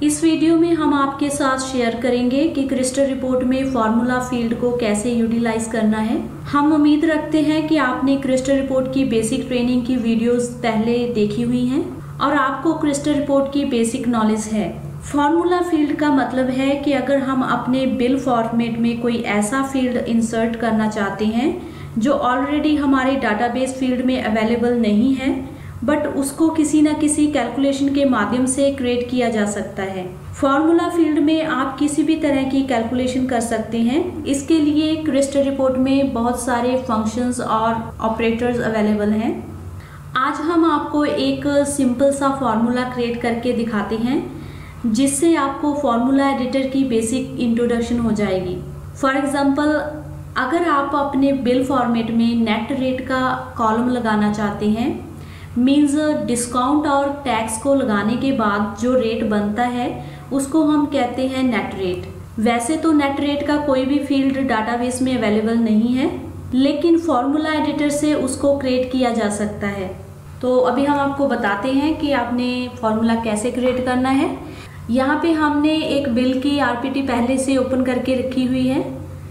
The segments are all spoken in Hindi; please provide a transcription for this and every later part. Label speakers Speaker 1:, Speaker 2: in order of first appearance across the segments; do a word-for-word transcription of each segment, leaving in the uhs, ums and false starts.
Speaker 1: इस वीडियो में हम आपके साथ शेयर करेंगे कि क्रिस्टल रिपोर्ट में फार्मूला फील्ड को कैसे यूटिलाइज करना है। हम उम्मीद रखते हैं कि आपने क्रिस्टल रिपोर्ट की बेसिक ट्रेनिंग की वीडियोस पहले देखी हुई हैं और आपको क्रिस्टल रिपोर्ट की बेसिक नॉलेज है। फार्मूला फील्ड का मतलब है कि अगर हम अपने बिल फॉर्मेट में कोई ऐसा फील्ड इंसर्ट करना चाहते हैं जो ऑलरेडी हमारे डाटाबेस फील्ड में अवेलेबल नहीं है, बट उसको किसी न किसी कैलकुलेशन के माध्यम से क्रिएट किया जा सकता है। फार्मूला फील्ड में आप किसी भी तरह की कैलकुलेशन कर सकते हैं। इसके लिए क्रिस्टल रिपोर्ट में बहुत सारे फंक्शंस और ऑपरेटर्स अवेलेबल हैं। आज हम आपको एक सिंपल सा फार्मूला क्रिएट करके दिखाते हैं जिससे आपको फार्मूला एडिटर की बेसिक इंट्रोडक्शन हो जाएगी। फॉर एग्जांपल, अगर आप अपने बिल फॉर्मेट में नेट रेट का कॉलम लगाना चाहते हैं, मीन्स डिस्काउंट और टैक्स को लगाने के बाद जो रेट बनता है उसको हम कहते हैं नेट रेट। वैसे तो नेट रेट का कोई भी फील्ड डाटाबेस में अवेलेबल नहीं है, लेकिन फार्मूला एडिटर से उसको क्रिएट किया जा सकता है। तो अभी हम आपको बताते हैं कि आपने फार्मूला कैसे क्रिएट करना है। यहाँ पे हमने एक बिल की आरपीटी पहले से ओपन करके रखी हुई है।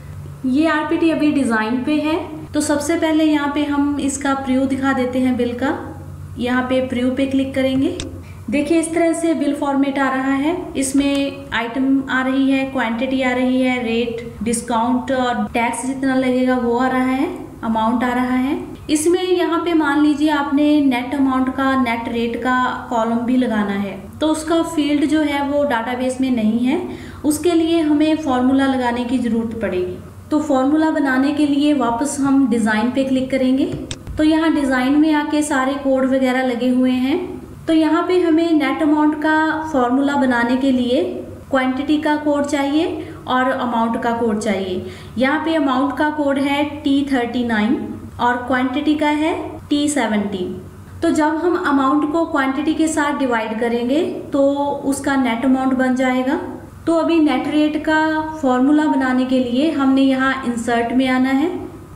Speaker 1: ये आरपीटी अभी डिज़ाइन पे है, तो सबसे पहले यहाँ पे हम इसका प्रीव्यू दिखा देते हैं बिल का। यहाँ पे प्रीव्यू पे क्लिक करेंगे। देखिए इस तरह से बिल फॉर्मेट आ रहा है। इसमें आइटम आ रही है, क्वांटिटी आ रही है, रेट, डिस्काउंट और टैक्स जितना लगेगा वो आ रहा है, अमाउंट आ रहा है। इसमें यहाँ पे मान लीजिए आपने नेट अमाउंट का, नेट रेट का कॉलम भी लगाना है, तो उसका फील्ड जो है वो डाटाबेस में नहीं है। उसके लिए हमें फॉर्मूला लगाने की ज़रूरत पड़ेगी। तो फॉर्मूला बनाने के लिए वापस हम डिज़ाइन पे क्लिक करेंगे। तो यहाँ डिज़ाइन में आके सारे कोड वगैरह लगे हुए हैं। तो यहाँ पे हमें नेट अमाउंट का फॉर्मूला बनाने के लिए क्वांटिटी का कोड चाहिए और अमाउंट का कोड चाहिए। यहाँ पे अमाउंट का कोड है टी थर्टी नाइन और क्वांटिटी का है टी सेवनटीन। तो जब हम अमाउंट को क्वांटिटी के साथ डिवाइड करेंगे तो उसका नेट अमाउंट बन जाएगा। तो अभी नेट रेट का फॉर्मूला बनाने के लिए हमने यहाँ इंसर्ट में आना है।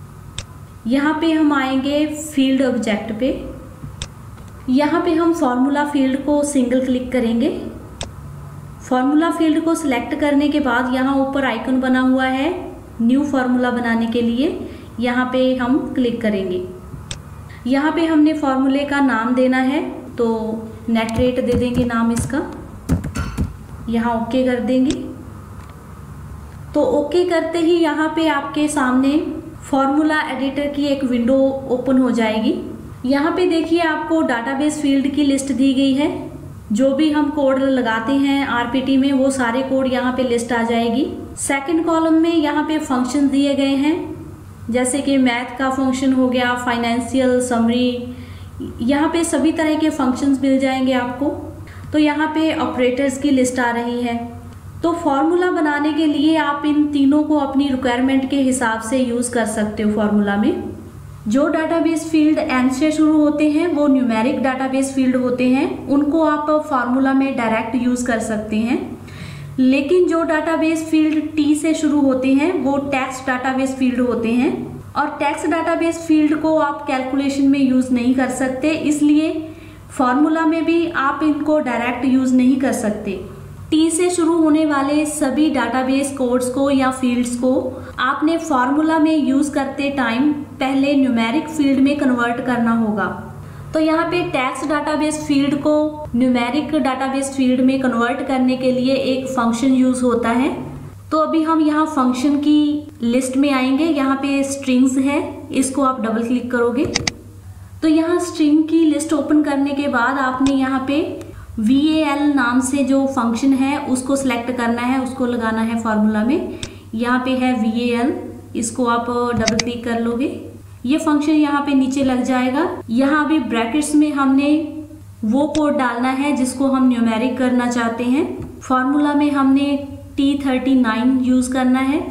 Speaker 1: यहाँ पे हम आएंगे फील्ड ऑब्जेक्ट पे। यहाँ पे हम फार्मूला फील्ड को सिंगल क्लिक करेंगे। फार्मूला फील्ड को सिलेक्ट करने के बाद यहाँ ऊपर आइकन बना हुआ है न्यू फार्मूला बनाने के लिए, यहाँ पे हम क्लिक करेंगे। यहाँ पे हमने फार्मूले का नाम देना है, तो नेट रेट दे देंगे नाम इसका। यहाँ ओके कर देंगे। तो ओके करते ही यहाँ पे आपके सामने फार्मूला एडिटर की एक विंडो ओपन हो जाएगी। यहाँ पे देखिए आपको डाटाबेस फील्ड की लिस्ट दी गई है। जो भी हम कोड लगाते हैं आरपीटी में वो सारे कोड यहाँ पे लिस्ट आ जाएगी। सेकंड कॉलम में यहाँ पे फंक्शन दिए गए हैं, जैसे कि मैथ का फंक्शन हो गया, फाइनेंशियल, समरी, यहाँ पे सभी तरह के फंक्शंस मिल जाएंगे आपको। तो यहाँ पे ऑपरेटर्स की लिस्ट आ रही है। तो फॉर्मूला बनाने के लिए आप इन तीनों को अपनी रिक्वायरमेंट के हिसाब से यूज़ कर सकते हो। फॉर्मूला में जो डाटाबेस फील्ड एन से शुरू होते हैं वो न्यूमेरिक डाटाबेस फील्ड होते हैं, उनको आप फार्मूला में डायरेक्ट यूज़ कर सकते हैं। लेकिन जो डाटाबेस फील्ड टी से शुरू होते हैं वो टैक्स डाटाबेस फील्ड होते हैं, और टैक्स डाटाबेस फील्ड को आप कैलकुलेशन में यूज़ नहीं कर सकते, इसलिए फार्मूला में भी आप इनको डायरेक्ट यूज़ नहीं कर सकते। टी से शुरू होने वाले सभी डाटाबेस कोड्स को या फील्ड्स को आपने फार्मूला में यूज़ करते टाइम पहले न्यूमेरिक फील्ड में कन्वर्ट करना होगा। तो यहाँ पे टैक्स डाटाबेस फील्ड को न्यूमेरिक डाटाबेस फील्ड में कन्वर्ट करने के लिए एक फंक्शन यूज़ होता है। तो अभी हम यहाँ फंक्शन की लिस्ट में आएंगे। यहाँ पे स्ट्रिंग्स है, इसको आप डबल क्लिक करोगे तो यहाँ स्ट्रिंग की लिस्ट ओपन करने के बाद आपने यहाँ पे वी ए एल नाम से जो फंक्शन है उसको सिलेक्ट करना है, उसको लगाना है फार्मूला में। यहाँ पे है वी ए एल, इसको आप डबल क्लिक कर लोगे, ये फंक्शन यहाँ पे नीचे लग जाएगा। यहाँ अभी ब्रैकेट्स में हमने वो कोड डालना है जिसको हम न्यूमेरिक करना चाहते हैं। फार्मूला में हमने टी थर्टी नाइन यूज़ करना है,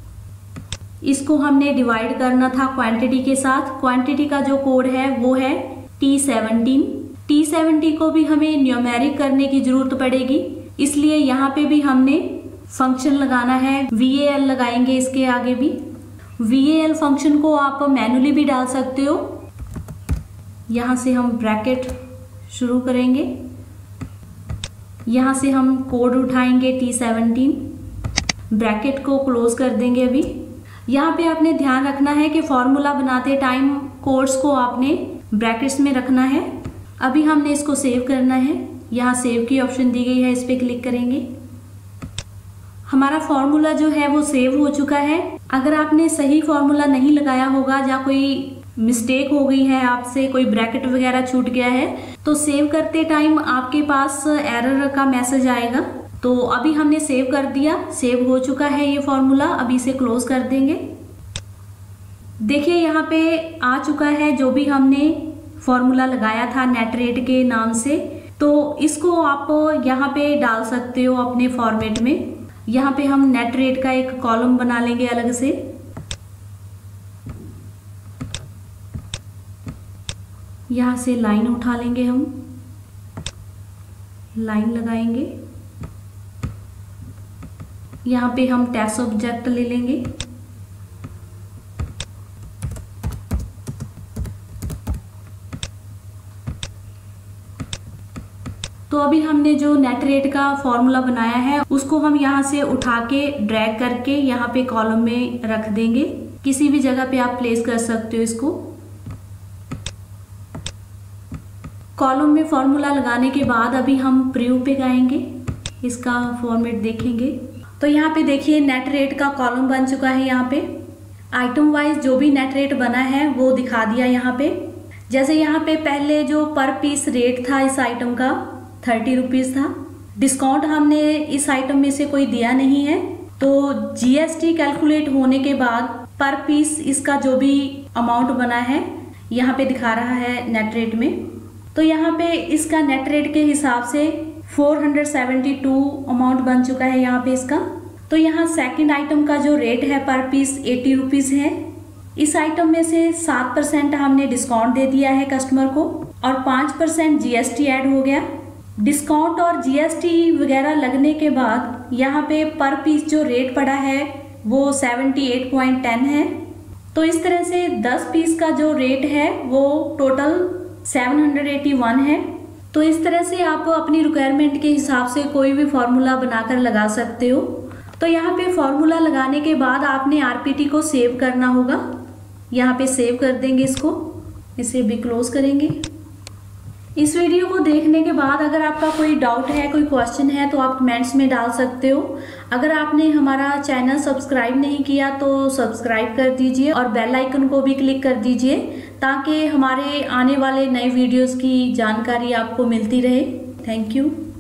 Speaker 1: इसको हमने डिवाइड करना था क्वांटिटी के साथ। क्वांटिटी का जो कोड है वो है टी सेवनटीन। टी सेवेंटी को भी हमें न्यूमेरिक करने की जरूरत पड़ेगी, इसलिए यहाँ पे भी हमने फंक्शन लगाना है, वी ए एल लगाएंगे इसके आगे भी। वी ए एल फंक्शन को आप मैनुअली भी डाल सकते हो। यहाँ से हम ब्रैकेट शुरू करेंगे यहाँ से हम कोड उठाएंगे टी सेवनटीन, ब्रैकेट को क्लोज कर देंगे। अभी यहाँ पे आपने ध्यान रखना है कि फॉर्मूला बनाते टाइम कोड्स को आपने ब्रैकेट्स में रखना है। अभी हमने इसको सेव करना है, यहाँ सेव की ऑप्शन दी गई है, इस पर क्लिक करेंगे। हमारा फॉर्मूला जो है वो सेव हो चुका है। अगर आपने सही फॉर्मूला नहीं लगाया होगा या कोई मिस्टेक हो गई है आपसे, कोई ब्रैकेट वगैरह छूट गया है, तो सेव करते टाइम आपके पास एरर का मैसेज आएगा। तो अभी हमने सेव कर दिया, सेव हो चुका है ये फॉर्मूला। अभी इसे क्लोज कर देंगे। देखिए यहाँ पे आ चुका है जो भी हमने फॉर्मूला लगाया था नेट रेट के नाम से। तो इसको आप यहाँ पे डाल सकते हो अपने फॉर्मेट में। यहाँ पे हम नेट रेट का एक कॉलम बना लेंगे अलग से। यहाँ से लाइन उठा लेंगे, हम लाइन लगाएंगे। यहाँ पे हम टेस्ट ऑब्जेक्ट ले लेंगे। तो अभी हमने जो नेट रेट का फॉर्मूला बनाया है उसको हम यहाँ से उठा के ड्रैग करके यहाँ पे कॉलम में रख देंगे। किसी भी जगह पे आप प्लेस कर सकते हो इसको। कॉलम में फॉर्मूला लगाने के बाद अभी हम प्रीव्यू पे जाएंगे, इसका फॉर्मेट देखेंगे। तो यहाँ पे देखिए नेट रेट का कॉलम बन चुका है। यहाँ पे आइटम वाइज जो भी नेट रेट बना है वो दिखा दिया यहाँ पे। जैसे यहाँ पे पहले जो पर पीस रेट था इस आइटम का थर्टी रुपीज़ था। डिस्काउंट हमने इस आइटम में से कोई दिया नहीं है, तो जीएसटी कैलकुलेट होने के बाद पर पीस इसका जो भी अमाउंट बना है यहाँ पे दिखा रहा है नेट रेट में। तो यहाँ पे इसका नेट रेट के हिसाब से four hundred seventy two amount बन चुका है यहाँ पे इसका। तो यहाँ सेकंड आइटम का जो रेट है पर पीस एटी रुपीज़ है। इस आइटम में से सात परसेंट हमने डिस्काउंट दे दिया है कस्टमर को और पाँच परसेंट जीएसटी ऐड हो गया। डिस्काउंट और जीएसटी वगैरह लगने के बाद यहाँ पे पर पीस जो रेट पड़ा है वो सेवेंटी एट पॉइंट टेन है। तो इस तरह से दस पीस का जो रेट है वो total seven hundred eighty one है। तो इस तरह से आप अपनी रिक्वायरमेंट के हिसाब से कोई भी फॉर्मूला बनाकर लगा सकते हो। तो यहाँ पे फॉर्मूला लगाने के बाद आपने आरपीटी को सेव करना होगा। यहाँ पे सेव कर देंगे इसको, इसे भी क्लोज करेंगे। इस वीडियो को देखने के बाद अगर आपका कोई डाउट है, कोई क्वेश्चन है तो आप कमेंट्स में डाल सकते हो। अगर आपने हमारा चैनल सब्सक्राइब नहीं किया तो सब्सक्राइब कर दीजिए और बेल आइकन को भी क्लिक कर दीजिए ताकि हमारे आने वाले नए वीडियोस की जानकारी आपको मिलती रहे। Thank you.